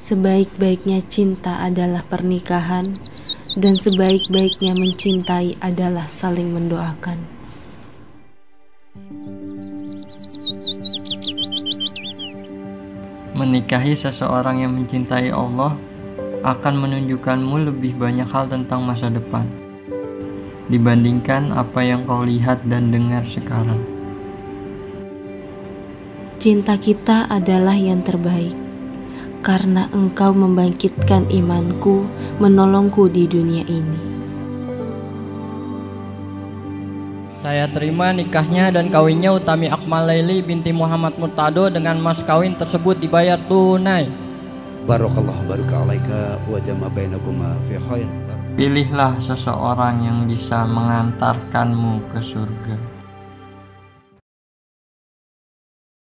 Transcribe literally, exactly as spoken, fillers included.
Sebaik-baiknya cinta adalah pernikahan, dan sebaik-baiknya mencintai adalah saling mendoakan. Menikahi seseorang yang mencintai Allah akan menunjukkanmu lebih banyak hal tentang masa depan dibandingkan apa yang kau lihat dan dengar sekarang. Cinta kita adalah yang terbaik, karena engkau membangkitkan imanku, menolongku di dunia ini. Saya terima nikahnya dan kawinnya Utami Akmal Laili binti Muhammad Murtado dengan mas kawin tersebut dibayar tunai. Barakallahu baraka alaika wa jama bainakuma fi khair. Pilihlah seseorang yang bisa mengantarkanmu ke surga.